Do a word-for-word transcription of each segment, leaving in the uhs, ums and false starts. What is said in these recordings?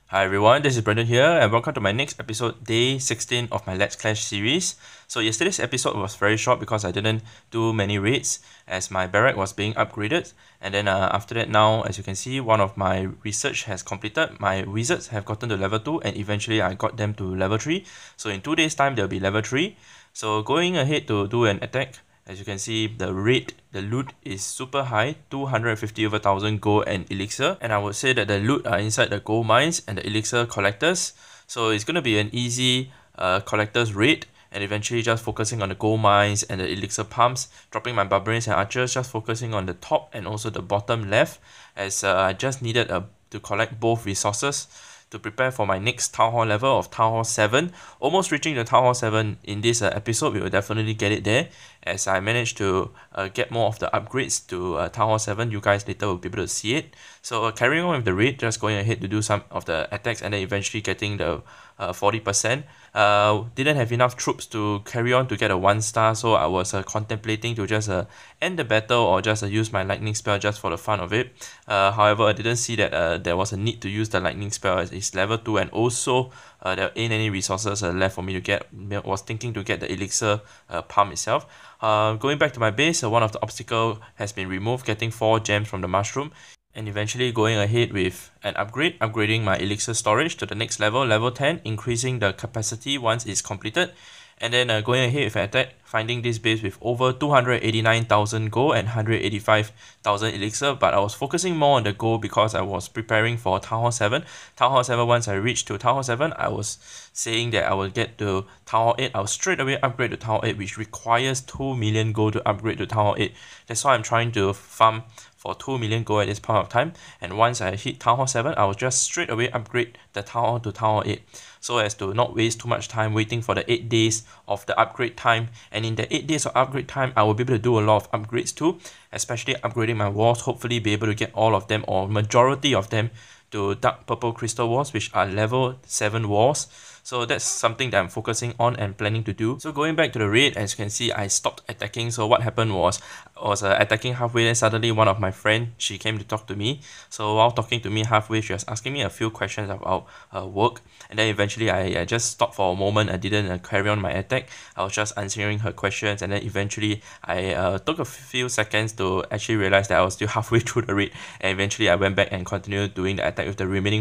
Hi everyone, this is Brendan here and welcome to my next episode, day sixteen of my Let's Clash series. So yesterday's episode was very short because I didn't do many raids as my barrack was being upgraded. And then uh, after that now, as you can see, one of my research has completed. My wizards have gotten to level two and eventually I got them to level three. So in two days time, they'll be level three. So going ahead to do an attack. As you can see, the rate, the loot is super high, two hundred fifty over one thousand gold and elixir. And I would say that the loot are inside the gold mines and the elixir collectors. So it's going to be an easy uh, collectors raid. And eventually just focusing on the gold mines and the elixir pumps. Dropping my barbarians and archers, just focusing on the top and also the bottom left. As uh, I just needed uh, to collect both resources to prepare for my next Town Hall level of Town Hall seven. Almost reaching the Town Hall seven in this uh, episode, we will definitely get it there. As I managed to uh, get more of the upgrades to uh, Town Hall seven, you guys later will be able to see it. So uh, carrying on with the raid, just going ahead to do some of the attacks and then eventually getting the uh, forty percent. Uh, didn't have enough troops to carry on to get a one star, so I was uh, contemplating to just uh, end the battle or just uh, use my lightning spell just for the fun of it. Uh, however, I didn't see that uh, there was a need to use the lightning spell as it's level two, and also uh, there ain't any resources uh, left for me to get. I was thinking to get the elixir uh, pump itself. Uh, going back to my base, uh, one of the obstacle has been removed, getting four gems from the mushroom. And eventually going ahead with an upgrade, upgrading my elixir storage to the next level, level ten, increasing the capacity once it's completed. And then uh, going ahead with an attack, finding this base with over two hundred eighty-nine thousand gold and one hundred eighty-five thousand elixir. But I was focusing more on the gold because I was preparing for Town Hall seven. Town Hall seven, once I reached to Town Hall seven, I was saying that I will get to Town Hall eight. I'll straight away upgrade to Town Hall eight, which requires two million gold to upgrade to Town Hall eight. That's why I'm trying to farm for two million gold at this point of time. And once I hit Town Hall seven, I will just straight away upgrade the Town Hall to Town Hall eight, so as to not waste too much time waiting for the eight days of the upgrade time. And in the eight days of upgrade time, I will be able to do a lot of upgrades too, especially upgrading my walls, hopefully be able to get all of them or majority of them to dark purple crystal walls, which are level seven walls. So that's something that I'm focusing on and planning to do. So going back to the raid, as you can see, I stopped attacking. So what happened was, I was uh, attacking halfway, then suddenly one of my friends, she came to talk to me. So while talking to me halfway, she was asking me a few questions about uh, work. And then eventually I, I just stopped for a moment. I didn't uh, carry on my attack. I was just answering her questions. And then eventually I uh, took a few seconds to actually realize that I was still halfway through the raid. And eventually I went back and continued doing the attack with the remaining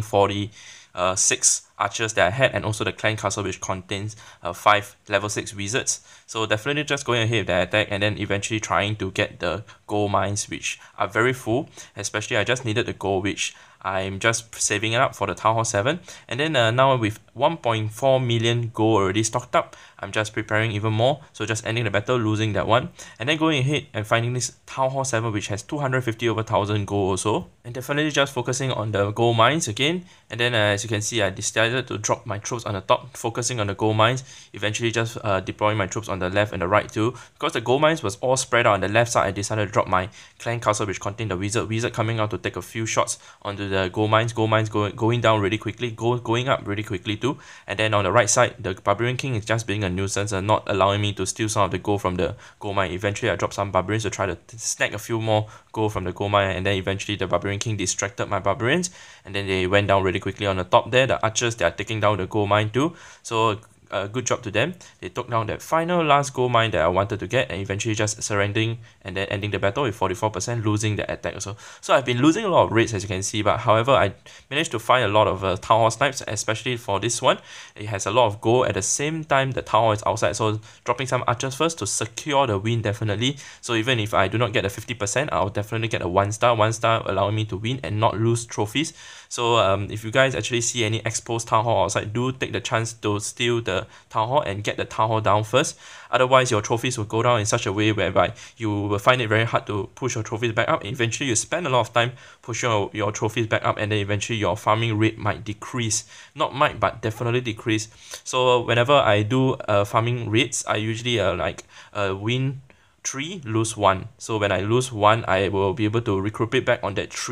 forty-six archers that I had, and also the clan castle, which contains uh, five level six wizards. So definitely just going ahead with the attack and then eventually trying to get the gold mines, which are very full. Especially I just needed the gold, which I'm just saving it up for the Town Hall seven. And then uh, now with one point four million gold already stocked up, I'm just preparing even more. So just ending the battle, losing that one. And then going ahead and finding this Town Hall seven, which has two hundred fifty over one thousand gold also. And definitely just focusing on the gold mines again. And then uh, as you can see, I decided to drop my troops on the top, focusing on the gold mines. Eventually just uh, deploying my troops on the left and the right too. Because the gold mines was all spread out on the left side, I decided to drop my clan castle, which contained the wizard. Wizard coming out to take a few shots onto the gold mines. Gold mines go, going down really quickly, gold going up really quickly too. And then on the right side, the Barbarian King is just being a nuisance and not allowing me to steal some of the gold from the gold mine. Eventually I dropped some Barbarians to try to snag a few more gold from the gold mine, and then eventually the Barbarian King distracted my Barbarians, and then they went down really quickly on the top there. The archers, they are taking down the gold mine too. So Uh, good job to them. They took down that final last gold mine that I wanted to get, and eventually just surrendering and then ending the battle with forty-four percent, losing the attack also. So I've been losing a lot of raids, as you can see, but however I managed to find a lot of uh, Town Hall snipes, especially for this one. It has a lot of gold. At the same time, the Town Hall is outside, so dropping some archers first to secure the win definitely. So even if I do not get a fifty percent, I'll definitely get a one star. One star allowing me to win and not lose trophies. So um, if you guys actually see any exposed Town Hall outside, do take the chance to steal the Town Hall and get the Town Hall down first. Otherwise, your trophies will go down in such a way whereby you will find it very hard to push your trophies back up. Eventually, you spend a lot of time pushing your, your trophies back up, and then eventually your farming rate might decrease. Not might, but definitely decrease. So whenever I do uh, farming rates, I usually uh, like uh, win three, lose one. So when I lose one, I will be able to recuperate back on that three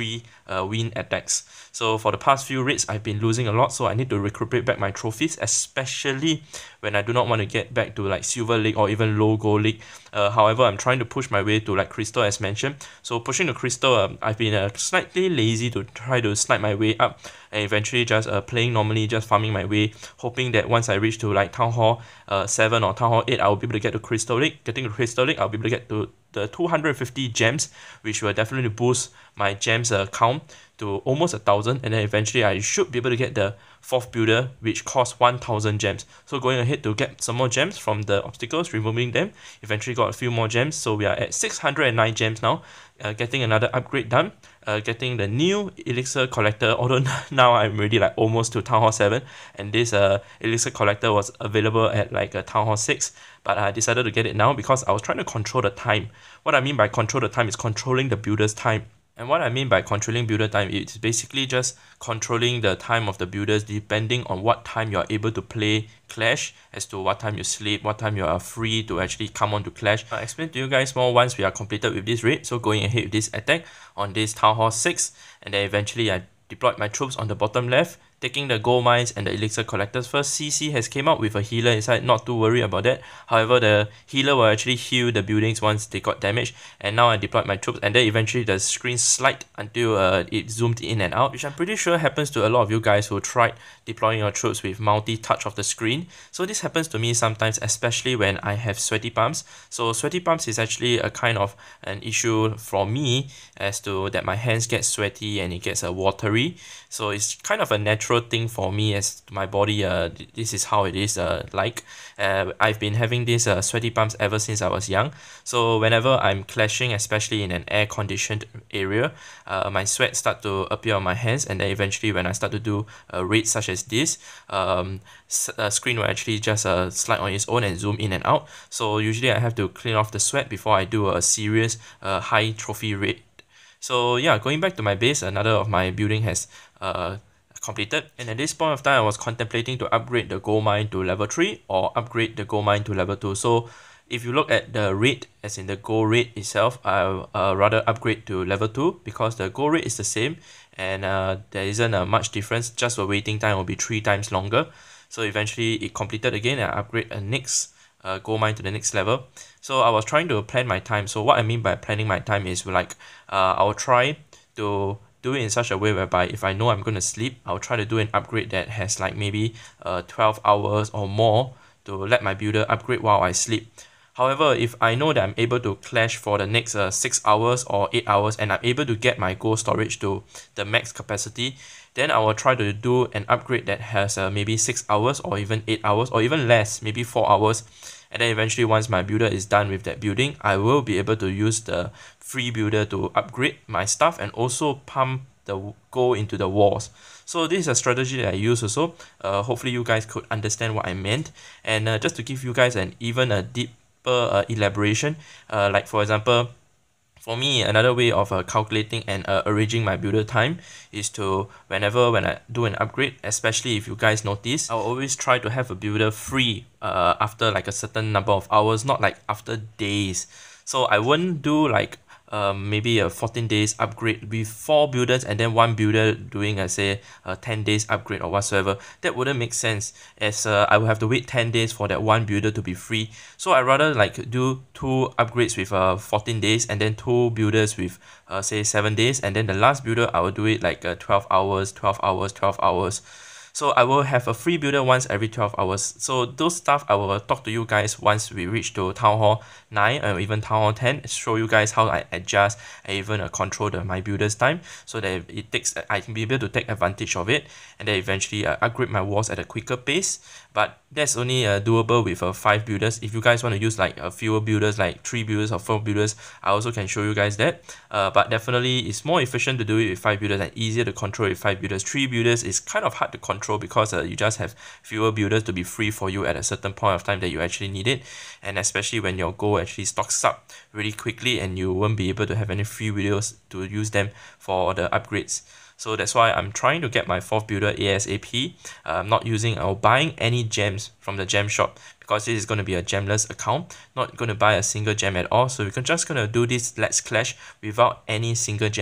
uh, win attacks. So for the past few raids, I've been losing a lot, so I need to recuperate back my trophies, especially when I do not want to get back to like Silver League or even low Gold League. Uh, however, I'm trying to push my way to like Crystal as mentioned. So pushing the Crystal, um, I've been uh, slightly lazy to try to slide my way up, and eventually just uh, playing normally, just farming my way, hoping that once I reach to like Town Hall uh, seven or Town Hall eight, I will be able to get to Crystal League. Getting to Crystal League, I'll be able to get to the two hundred fifty gems, which will definitely boost my gems uh, count to almost a thousand, and then eventually I should be able to get the fourth builder, which costs one thousand gems. So going ahead to get some more gems from the obstacles, removing them, eventually got a few more gems, so we are at six hundred nine gems now, uh, getting another upgrade done, uh, getting the new Elixir Collector, although now I'm already like almost to Town Hall seven, and this uh, Elixir Collector was available at like a Town Hall six, but I decided to get it now because I was trying to control the time. What I mean by control the time is controlling the builder's time. And what I mean by controlling builder time, it's basically just controlling the time of the builders depending on what time you're able to play Clash, as to what time you sleep, what time you are free to actually come on to Clash. I'll explain to you guys more once we are completed with this raid. So going ahead with this attack on this Town Hall six, and then eventually I deployed my troops on the bottom left, taking the gold mines and the elixir collectors first. C C has came out with a healer inside, not too worried about that. However, the healer will actually heal the buildings once they got damaged, and now I deployed my troops, and then eventually the screen slid until uh, it zoomed in and out, which I'm pretty sure happens to a lot of you guys who tried deploying your troops with multi-touch of the screen. So this happens to me sometimes, especially when I have sweaty palms. So sweaty palms is actually a kind of an issue for me, as to that my hands get sweaty and it gets uh, watery. So it's kind of a natural thing for me, as my body, uh, this is how it is uh, like. Uh, I've been having these uh, sweaty palms ever since I was young. So whenever I'm clashing, especially in an air-conditioned area, uh, my sweat start to appear on my hands, and then eventually when I start to do uh, raids such as this, um, uh, screen will actually just uh, slide on its own and zoom in and out. So usually I have to clean off the sweat before I do a serious uh, high trophy raid. So yeah, going back to my base, another of my building has uh, completed, and at this point of time I was contemplating to upgrade the gold mine to level three or upgrade the gold mine to level two. So if you look at the rate, as in the gold rate itself, I'll uh, rather upgrade to level two, because the gold rate is the same, and uh, there isn't uh, much difference, just the waiting time will be three times longer. So eventually it completed again, and I upgrade a next uh, gold mine to the next level. So I was trying to plan my time. So what I mean by planning my time is like uh, I'll try to do it in such a way whereby if I know I'm going to sleep, I'll try to do an upgrade that has like maybe uh, twelve hours or more to let my builder upgrade while I sleep. However, if I know that I'm able to clash for the next uh, six hours or eight hours and I'm able to get my gold storage to the max capacity, then I will try to do an upgrade that has uh, maybe six hours or even eight hours or even less, maybe four hours. And then eventually once my builder is done with that building, I will be able to use the free builder to upgrade my stuff and also pump the gold into the walls. So this is a strategy that I use also. Uh, hopefully you guys could understand what I meant. And uh, just to give you guys an even a deeper uh, elaboration, uh, like for example, for me, another way of uh, calculating and uh, arranging my builder time is to, whenever when I do an upgrade, especially if you guys notice, I'll always try to have a builder free uh, after like a certain number of hours, not like after days. So I wouldn't do like um, maybe a fourteen days upgrade with four builders and then one builder doing a say a ten days upgrade or whatsoever. That wouldn't make sense, as uh, I would have to wait ten days for that one builder to be free. So I rather like do two upgrades with uh, fourteen days and then two builders with uh, say seven days, and then the last builder I will do it like uh, twelve hours, twelve hours, twelve hours. So I will have a free builder once every twelve hours. So those stuff I will talk to you guys once we reach to Town Hall nine or even Town Hall ten, show you guys how I adjust and even uh, control the, my builder's time, so that it takes I can be able to take advantage of it, and then eventually uh, upgrade my walls at a quicker pace. But that's only uh, doable with uh, five builders. If you guys want to use like a uh, fewer builders, like three builders or four builders, I also can show you guys that. Uh, but definitely it's more efficient to do it with five builders and easier to control with five builders. Three builders is kind of hard to control because uh, you just have fewer builders to be free for you at a certain point of time that you actually need it, and especially when your gold actually stocks up really quickly and you won't be able to have any free builders to use them for the upgrades. So that's why I'm trying to get my fourth builder ASAP. Uh, I'm not using or buying any gems from the gem shop, because this is going to be a gemless account. Not going to buy a single gem at all. So we're just going to do this Let's Clash without any single gem.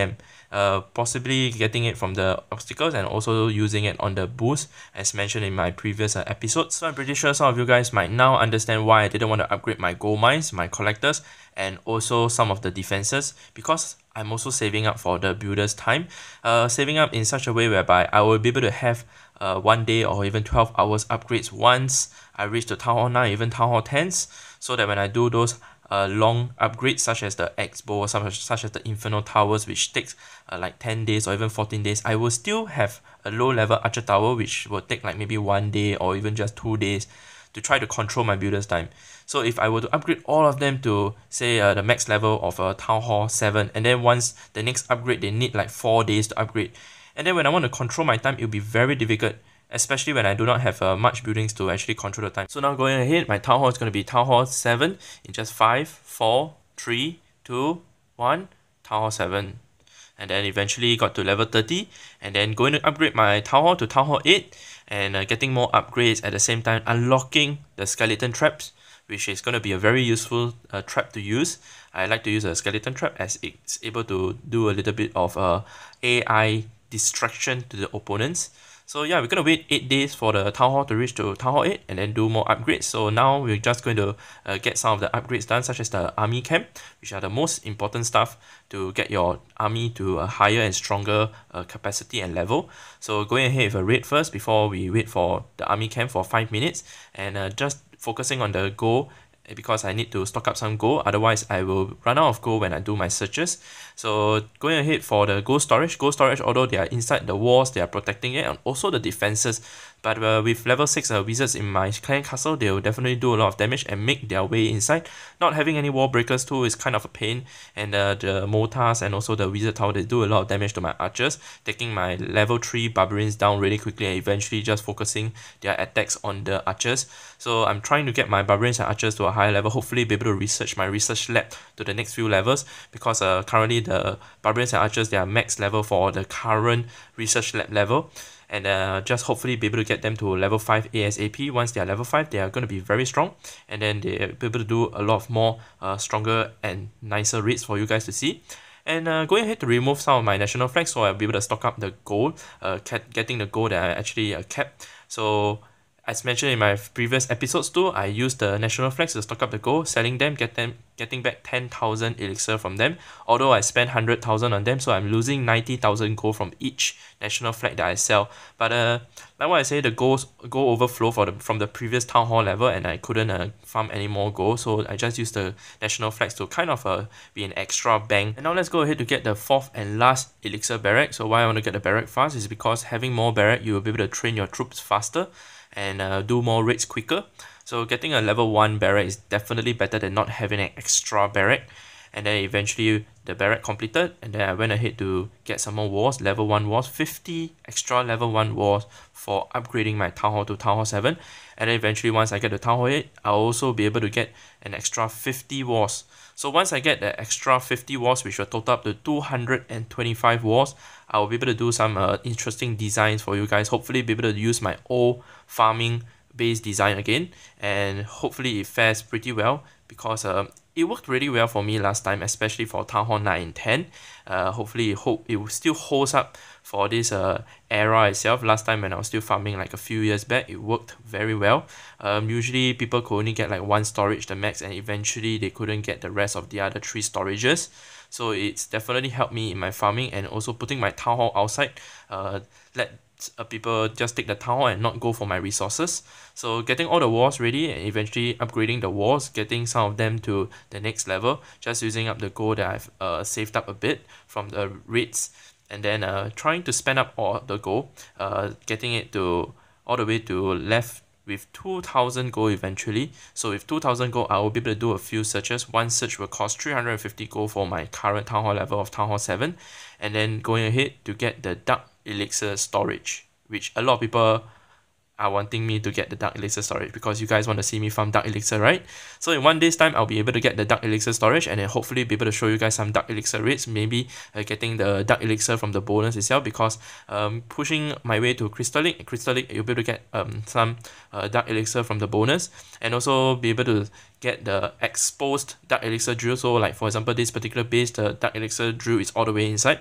uh, possibly getting it from the obstacles and also using it on the boost as mentioned in my previous uh, episodes. So I'm pretty sure some of you guys might now understand why I didn't want to upgrade my gold mines, my collectors, and also some of the defenses, because I'm also saving up for the builder's time, uh, saving up in such a way whereby I will be able to have uh, one day or even twelve hours upgrades once I reach the Town Hall nine, even Town Hall tens, so that when I do those uh, long upgrades such as the X-Bow, such, such as the Inferno Towers, which takes uh, like ten days or even fourteen days, I will still have a low level Archer Tower which will take like maybe one day or even just two days to try to control my builder's time. So if I were to upgrade all of them to say uh, the max level of uh, Town Hall seven, and then once the next upgrade they need like four days to upgrade, and then when I want to control my time it will be very difficult, especially when I do not have uh, much buildings to actually control the time. So now going ahead, my Town Hall is going to be Town Hall seven in just five, four, three, two, one, Town Hall seven. And then eventually got to level thirty, and then going to upgrade my Town Hall to Town Hall eight, and uh, getting more upgrades at the same time, unlocking the skeleton traps, which is going to be a very useful uh, trap to use. I like to use a skeleton trap as it's able to do a little bit of uh, A I distraction to the opponents. So yeah, we're going to wait eight days for the Town Hall to reach to Town Hall eight and then do more upgrades. So now we're just going to uh, get some of the upgrades done, such as the army camp, which are the most important stuff to get your army to a higher and stronger uh, capacity and level. So going ahead with a raid first before we wait for the army camp for five minutes, and uh, just focusing on the gold, because I need to stock up some gold, otherwise I will run out of gold when I do my searches. So going ahead for the gold storage, gold storage, although they are inside the walls, they are protecting it, and also the defenses. But uh, with level six uh, wizards in my clan castle, they will definitely do a lot of damage and make their way inside. Not having any wall breakers too is kind of a pain, and uh, the mortars and also the wizard tower, they do a lot of damage to my archers, taking my level three barbarians down really quickly and eventually just focusing their attacks on the archers. So I'm trying to get my barbarians and archers to a higher level, hopefully be able to research my research lab to the next few levels, because uh, currently the barbarians and archers, they are max level for the current research lab level, and uh, just hopefully be able to get them to level five ASAP. Once they are level five, they are going to be very strong, and then they'll be able to do a lot of more uh, stronger and nicer raids for you guys to see. And uh, going ahead to remove some of my national flags, so I'll be able to stock up the gold, uh, getting the gold that I actually uh, kept. So as mentioned in my previous episodes too, I used the national flags to stock up the gold, selling them, get them, getting back ten thousand elixir from them. Although I spent one hundred thousand on them, so I'm losing ninety thousand gold from each national flag that I sell. But uh, like what I say, the gold, gold overflow for the, from the previous Town Hall level, and I couldn't uh, farm any more gold, so I just used the national flags to kind of uh, be an extra bang. And now let's go ahead to get the fourth and last elixir barrack. So why I want to get the barrack fast is because having more barrack, you will be able to train your troops faster and uh, do more raids quicker. So getting a level one barrack is definitely better than not having an extra barrack. And then eventually the barrack completed, and then I went ahead to get some more walls, level one walls, fifty extra level one walls for upgrading my Town Hall to Town Hall seven. And then eventually once I get the Town Hall eight, I'll also be able to get an extra fifty walls. So once I get the extra fifty walls, which will total up to two hundred twenty-five walls, I will be able to do some uh, interesting designs for you guys. Hopefully be able to use my old farming base design again, and hopefully it fares pretty well, because uh, it worked really well for me last time, especially for Town Hall nine and ten. Uh, hopefully it, hope it still holds up for this uh, era itself. Last time when I was still farming like a few years back, it worked very well. Um, usually people could only get like one storage the max, and eventually they couldn't get the rest of the other three storages. So it's definitely helped me in my farming, and also putting my Town Hall outside, uh, let uh, people just take the Town Hall and not go for my resources. So getting all the walls ready and eventually upgrading the walls, getting some of them to the next level, just using up the gold that I've uh, saved up a bit from the raids, and then uh, trying to spend up all the gold, uh, getting it to all the way to left with two thousand gold eventually. So with two thousand gold, I will be able to do a few searches. One search will cost three hundred fifty gold for my current Town Hall level of Town Hall seven, and then going ahead to get the Dark Elixir storage, which a lot of people are wanting me to get the Dark Elixir storage, because you guys want to see me farm Dark Elixir, right? So in one day's time, I'll be able to get the Dark Elixir storage, and then hopefully be able to show you guys some Dark Elixir raids, maybe uh, getting the Dark Elixir from the bonus itself, because um, pushing my way to Crystal Lake, Crystal Lake, you'll be able to get um, some uh, Dark Elixir from the bonus, and also be able to get the exposed Dark Elixir drill. So like for example, this particular base, the Dark Elixir drill is all the way inside.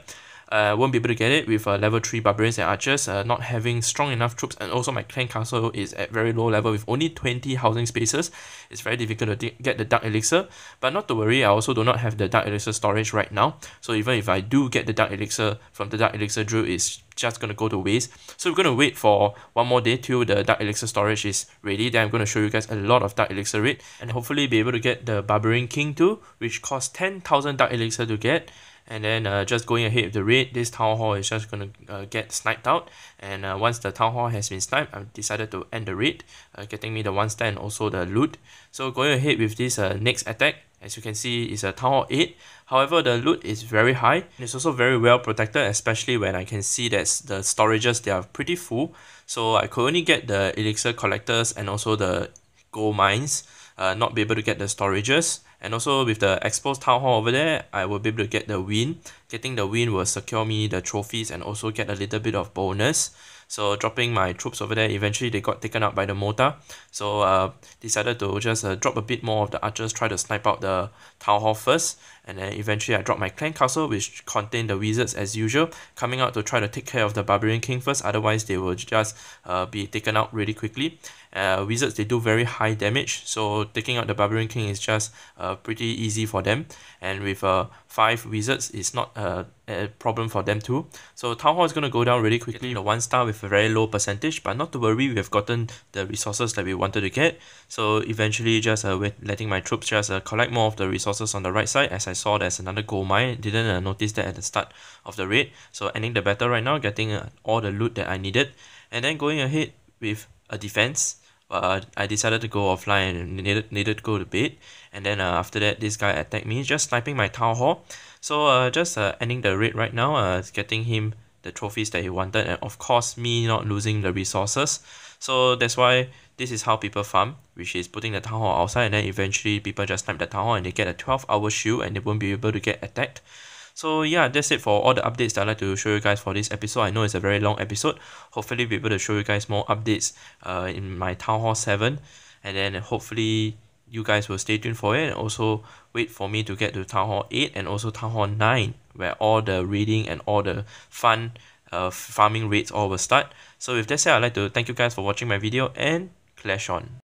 I uh, won't be able to get it with uh, level three Barbarians and Archers, uh, not having strong enough troops, and also my clan castle is at very low level with only twenty housing spaces. It's very difficult to get the Dark Elixir, but not to worry, I also do not have the Dark Elixir storage right now, so even if I do get the Dark Elixir from the Dark Elixir drill, it's just going to go to waste. So we're going to wait for one more day till the Dark Elixir storage is ready. Then I'm going to show you guys a lot of Dark Elixir raid, and hopefully be able to get the Barbarian King too, which costs ten thousand Dark Elixir to get. And then uh, just going ahead with the raid, this Town Hall is just going to uh, get sniped out. And uh, once the Town Hall has been sniped, I've decided to end the raid, uh, getting me the one star and also the loot. So going ahead with this uh, next attack, as you can see, is a Town Hall eight. However, the loot is very high. And it's also very well protected, especially when I can see that the storages, they are pretty full. So I could only get the Elixir Collectors and also the Gold Mines, uh, not be able to get the storages. And also with the exposed Town Hall over there, I will be able to get the win. Getting the win will secure me the trophies and also get a little bit of bonus. So dropping my troops over there, eventually they got taken out by the mortar. So uh, decided to just uh, drop a bit more of the archers, try to snipe out the Town Hall first. And then eventually I dropped my clan castle, which contained the wizards as usual, coming out to try to take care of the Barbarian King first, otherwise they will just uh, be taken out really quickly. Uh, wizards, they do very high damage, so taking out the Barbarian King is just uh, pretty easy for them. And with uh, five wizards, it's not uh, a problem for them too. So Town Hall is going to go down really quickly, the one star with a very low percentage, but not to worry, we have gotten the resources that we wanted to get. So eventually just uh, with letting my troops just uh, collect more of the resources on the right side. As I saw there's another gold mine, didn't uh, notice that at the start of the raid. So ending the battle right now, getting uh, all the loot that I needed, and then going ahead with a defense. Uh, I decided to go offline and needed, needed to go to bed. And then uh, after that, this guy attacked me, just sniping my Town Hall. So uh, just uh, ending the raid right now, uh, getting him the trophies that he wanted, and of course me not losing the resources. So that's why this is how people farm, which is putting the Town Hall outside, and then eventually people just snipe the Town Hall and they get a twelve hour shield and they won't be able to get attacked. So yeah, that's it for all the updates that I'd like to show you guys for this episode. I know it's a very long episode. Hopefully be able to show you guys more updates uh, in my Town Hall seven. And then hopefully you guys will stay tuned for it. And also wait for me to get to Town Hall eight and also Town Hall nine, where all the raiding and all the fun uh, farming raids all will start. So with that said, I'd like to thank you guys for watching my video and clash on.